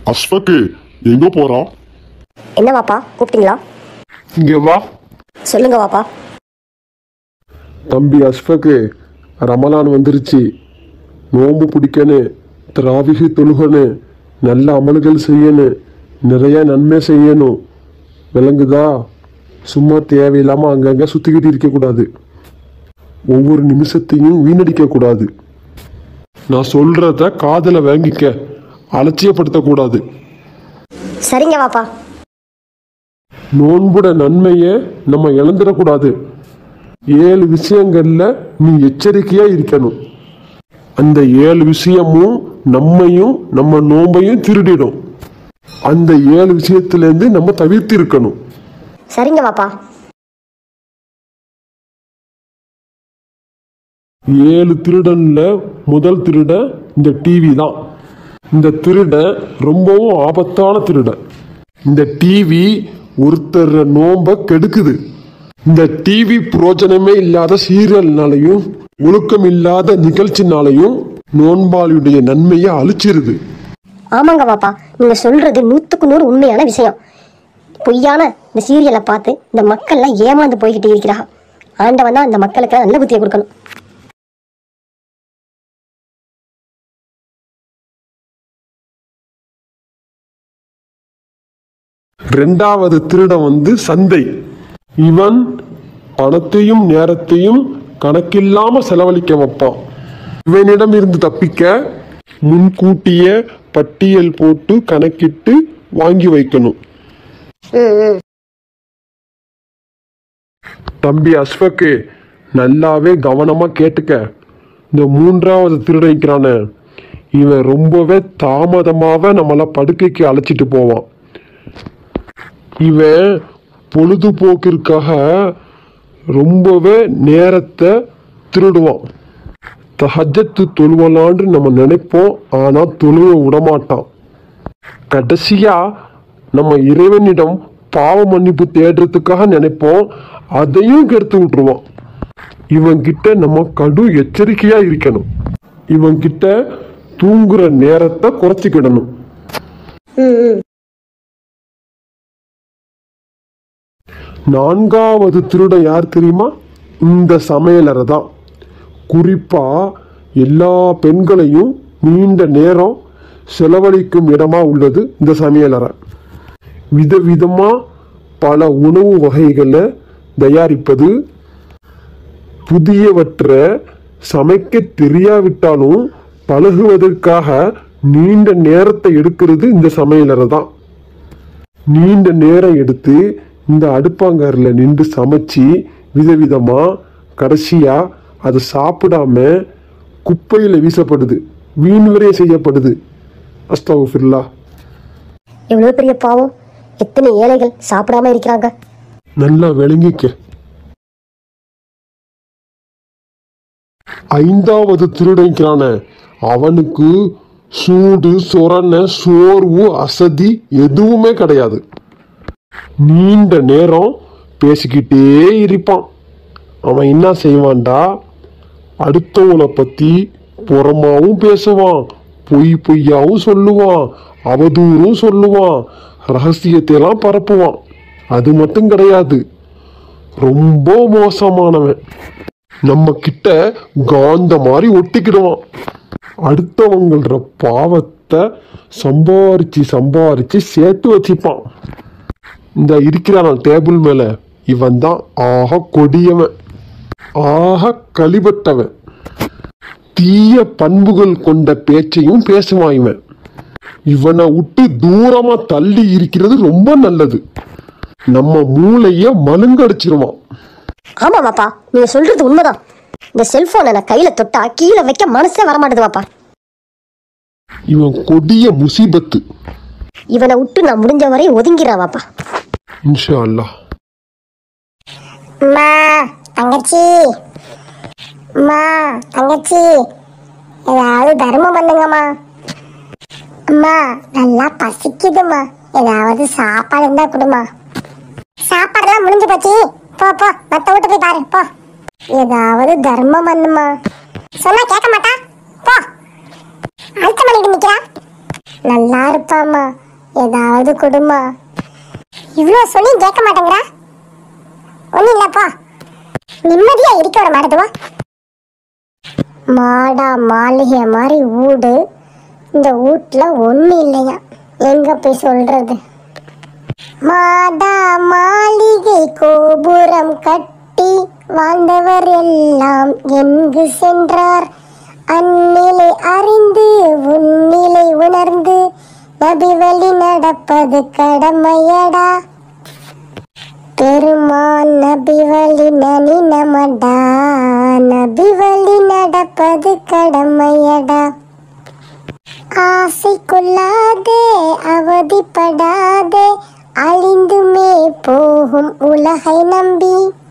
அஸ்வக்கு எங்க போறான்? என்ன வாப்பா கூப்பிட்டீங்களா? இங்க வா. சொல்லுங்க வாப்பா. தம்பி அஸ்வக்கு, ரமலான் வந்துருச்சு. நோம்பு பிடிக்கணும், திராவிகி தொழுகணும், நல்ல அமல்கள் செய்யணும், நிறைய நன்மை செய்யணும். விளங்குதா? சும்மா தேவையில்லாம அங்கங்க சுத்திக்கிட்டு இருக்கக்கூடாது. ஒவ்வொரு நிமிஷத்தையும் வீணடிக்க கூடாது. நான் சொல்றத காதுல வாங்கிக்க, அலட்சியப்படுத்தக்கூடாது. சரிங்க வாப்பா. நோன்புட நன்மையை நம்ம இழந்துடக்கூடாது. 7 விஷயங்கள்ல நீ எச்சரிக்கையா இருக்கணும். அந்த 7 விஷயமும் நம்மையும் நம்ம நோம்பையும் திருடிடும். அந்த 7 விஷயத்திலேருந்து நம்ம தவிர்த்து இருக்கணும். சரிங்க வாப்பா. 7 திருடன்ல முதல் திருடன் இந்த டிவி தான். இந்த திருடன் ரொம்பவும் ஆபத்தான திருடன். இந்த டிவி ஒருத்தர் நோம்ப கெடுக்குது. இந்த டிவி புரோஜனமே இல்லாத சீரியல்னாலையும் ஒழுக்கம் இல்லாத நிகழ்ச்சினாலையும் நோன்பாளியுடைய நன்மையை அழிச்சிருது. ஆமாங்க வாப்பா, நீங்க சொல்றது 100க்கு 100 உண்மையான விஷயம். பொய்யான இந்த சீரியலை பார்த்து இந்த மக்கள்லாம் ஏமாந்து போய்கிட்டு இருக்கிறாங்க. ஆண்டவன் தான் இந்த மக்களுக்கு நல்ல புத்தியை கொடுக்கணும். ரெண்டாவது திருடன் சந்தை. இவன் பணத்தையும் நேரத்தையும் கணக்கில்லாம செலவழிக்க வைப்பான். இவனிடம் இருந்து தப்பிக்க முன்கூட்டிய பட்டியல் போட்டு கணக்கிட்டு வாங்கி வைக்கணும். தம்பி அஸ்வக்கு, நல்லாவே கவனமா கேட்டுக்க. இந்த 3வது திருடன் இவன் ரொம்பவே தாமதமாக நம்மளை படுக்கைக்கு அழைச்சிட்டு போவான். இவன் பொழுதுபோக்கிற்காக ரொம்பவே நேரத்தை திருடுவான். தஹஜ்ஜத் தொழுவலான்னு நம்ம நினைப்போம், ஆனா தொழுவ விடமாட்டான். கடைசியா நம்ம இறைவனிடம் பாவ மன்னிப்பு தேடுறதுக்காக நினைப்போம், அதையும் கெடுத்து விட்டுருவான். இவன்கிட்ட நம்ம கடும் எச்சரிக்கையா இருக்கணும். இவன்கிட்ட தூங்குற நேரத்தை குறைச்சிக்கிடணும். நான்காவது திருடன் யார் தெரியுமா? இந்த சமையலறை தான். குறிப்பா எல்லா பெண்களையும் நீண்ட நேரம் செலவழிக்கும் இடமா உள்ளது இந்த சமையலறை. விதவிதமா பல உணவு வகைகளை தயாரிப்பது, புதியவற்றை சமைக்க தெரியாவிட்டாலும் பழகுவதற்காக நீண்ட நேரத்தை எடுக்கிறது இந்த சமையலறை தான். நீண்ட நேரம் எடுத்து இந்த அடுப்பாங்கரில் நின்று சமைச்சு விதவிதமா கடைசியா அதை சாப்பிடாம குப்பையில் வீசப்படுது, வீண் விரயம் செய்யப்படுது. அஸ்தக்ஃபிருல்லாஹ். எவ்வளவு பெரிய பாவம்! எத்தனை ஏழைகள் சாப்பிடாம இருக்கிறாங்க. நல்லா விளங்கிக்க. 5வது திருடங்கிறான அவனுக்கு சூடு சொரண சோர்வு அசதி எதுவுமே கிடையாது. நீண்ட நேரம் பேசிக்கிட்டே இருப்பான். அவன் என்ன செய்வான்டா, அடுத்தவனை பத்தி புறமாவும் பேசுவான், பொய்யாவும் சொல்லுவான், அவதூறும் சொல்லுவான், ரகசியத்தை எல்லாம் பரப்புவான். அது மட்டும் கிடையாது, ரொம்ப மோசமானவன். நம்ம கிட்ட காந்த மாதிரி ஒட்டிக்கிடுவான். அடுத்தவங்கள பாவத்தை சம்பாரிச்சு சேர்த்து வச்சுப்பான். இந்த இருக்கிறான் டேபிள் மேல, இவன் தான் ஆக கொடியவன், ஆக கழிபட்டவன். தீய பண்புகள் கொண்ட பேச்சையும் பேசுவான் இவன். இவனை விட்டு தூரமா தள்ளி இருக்கிறது ரொம்ப நல்லது. நம்ம மூளைய மழுங்கடிச்சிருவான். ஆமா வாப்பா, நீங்க சொல்றது உண்மைதான். இந்த செல்போனை நான் கையில தொட்டா கீழே வைக்க மனசே வரமாட்டேது வாப்பா. இவன் கொடிய முசீபத்து. இவனை விட்டு நான் முடிஞ்ச வரை ஒதுங்கிறேன் வாப்பா. இன்ஷா அல்லாஹ். அம்மா தங்கச்சி, அம்மா தங்கச்சி, ஏதாவது தர்மம் பண்ணுங்கம்மா. அம்மா நல்லா பசிக்குதுமா, ஏதாவது சாப்பாடு இருந்தா கொடுமா. சாப்பாடுலாம் முடிஞ்சு போச்சு, போ போ மத்த வீட்டு போய் பாரு போ. ஏதாவது தர்மம் பண்ணுமா. சொன்னா கேட்க மாட்டா, போ. அழுத்த பண்ணிட்டு நிக்கிறா. நல்லா இருப்பாம்மா, ஏதாவது கொடுமா. இவ்வளோ சொல்லி கேட்க மாட்டேங்கிறா. ஒன்றும் இல்லப்பா, நிம்மதியா இருக்க விட மாட்டேதுவா. மாடா மாளிகை மாதிரி வீடு, இந்த வீட்டுல ஒன்றும் இல்லையா, எங்க போய் சொல்றது. மாடா மாளிகை கோபுரம் கட்டி வாழ்ந்தவர் எல்லாம் எங்கு சென்றார், அந்நிலை அறிந்து உன்னிலை உணர்ந்து நபி வழி நடப்பது கடமையடா. பெருமான் நபி வழி நனி நமடா, நபி வழி நடப்பது கடமையடா. ஆசை கொள்ளாதே அவதிப்படாதே, அழிந்துமே போகும் உலகை நம்பி.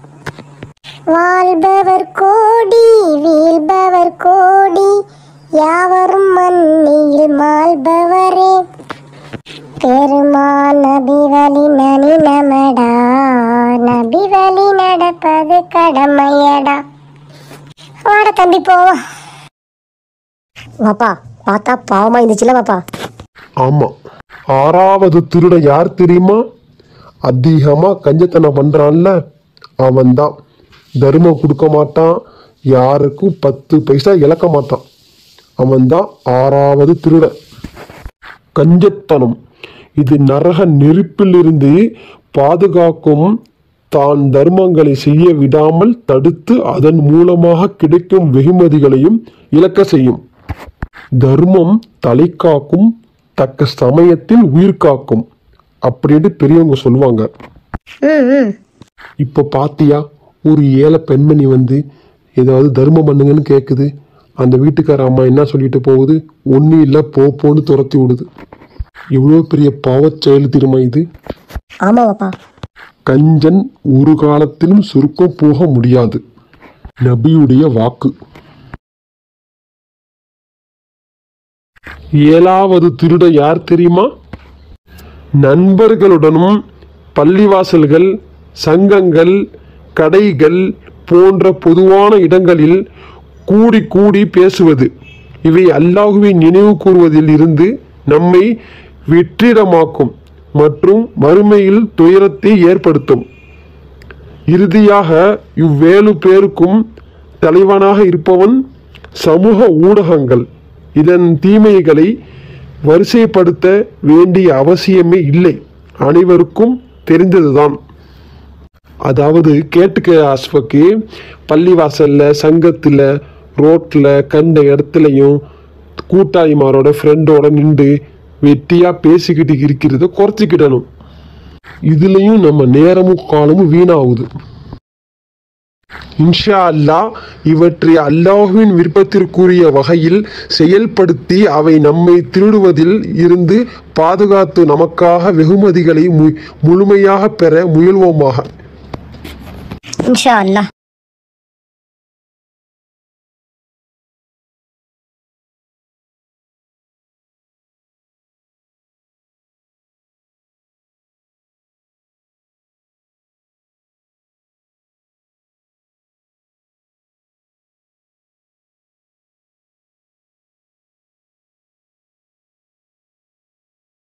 வாழ்பவர் கோடி வீழ்பவர் கோடி, யாவரும் மண்ணில் மாள்பவரே. பெருமான் நபி வழி நனி நமடா, நபி வழி நடப்பது கடமையடா. வாட தம்பி போவோம். வாப்பா பார்த்தா பாவமா இருந்துச்சுல வாப்பா. ஆமா, 6வது திருட யார் தெரியுமா? அதிகமா கஞ்சத்தனம் பண்றான்ல அவன்தான். தர்மம் கொடுக்க மாட்டான், யாருக்கும் 10 பைசா இழக்க மாட்டான். அவன்தான் 6வது திருட. கஞ்சத்தனம் இது நரக நெருப்பிலிருந்து பாதுகாக்கும். தான் தர்மங்களை செய்ய விடாமல் தடுத்து அதன் மூலமாக கிடைக்கும் வெகுமதிகளையும் இழக்க செய்யும். தர்மம் தலை காக்கும், தக்க சமயத்தில் உயிர் காக்கும் அப்படின்னு பெரியவங்க சொல்லுவாங்க. இப்ப பாத்தியா, ஒரு ஏழை பெண்மணி வந்து ஏதாவது தர்மம் பண்ணுங்கன்னு கேக்குது. அந்த வீட்டுக்கார அம்மா என்ன சொல்லிட்டு போகுது? ஒன்னும் இல்லை, போன்னு துரத்தி விடுது. எவ்வளோ பெரிய பாவச் செயல் திரும்ப இது. ஆமா வாப்பா. கஞ்சன் ஒரு காலத்திலும் சுருக்கம் போக முடியாது. நபியுடைய வாக்கு. 7வது திருட யார் தெரியுமா? நண்பர்களுடனும் பள்ளிவாசல்கள், சங்கங்கள், கடைகள் போன்ற பொதுவான இடங்களில் கூடி கூடி பேசுவது. இவை அல்லாஹ்வை நினைவு கூறுவதில் இருந்து நம்மை வெற்றிடமாக்கும் மற்றும் மறுமையில் துயரத்தை ஏற்படுத்தும். இறுதியாக இவ்வேழு பேருக்கும் தலைவனாக இருப்பவன் சமூக ஊடகங்கள். இதன் தீமைகளை வரிசைப்படுத்த வேண்டிய அவசியமே இல்லை, அனைவருக்கும் தெரிந்ததுதான். அதாவது கேட்டுக்க அஸ்வக்கு, பள்ளிவாசல்ல, சங்கத்தில், ரோட்டில் கண்ட இடத்துலையும் கூட்டாளிமாரோட ஃப்ரெண்டோட நின்று வெட்டியா பேசிக்கிட்டு இருக்கிறத குறைச்சிக்கிடணும். இதுலயும் நம்ம நேரமும் காலமும் வீணாகுது. இன்ஷா அல்லாஹ் இவற்றை அல்லாஹ்வின் விருப்பத்திற்குரிய வகையில் செயல்படுத்தி அவை நம்மை திருடுவதில் இருந்து பாதுகாத்து நமக்காக வெகுமதிகளை முழுமையாக பெற முயல்வோமாக. இன்ஷா அல்லாஹ்.